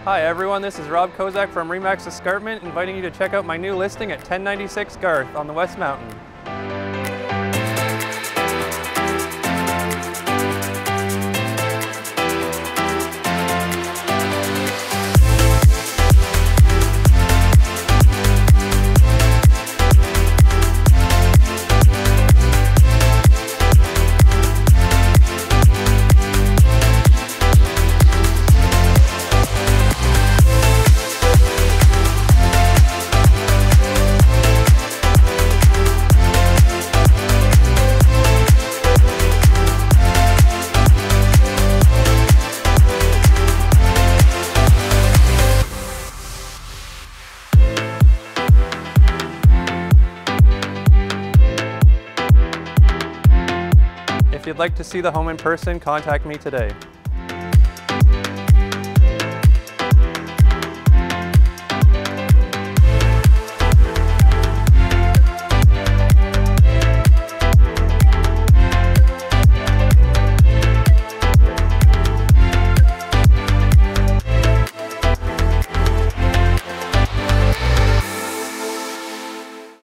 Hi everyone, this is Rob Kozak from Remax Escarpment, inviting you to check out my new listing at 1096 Garth on the West Mountain. If you'd like to see the home in person, contact me today.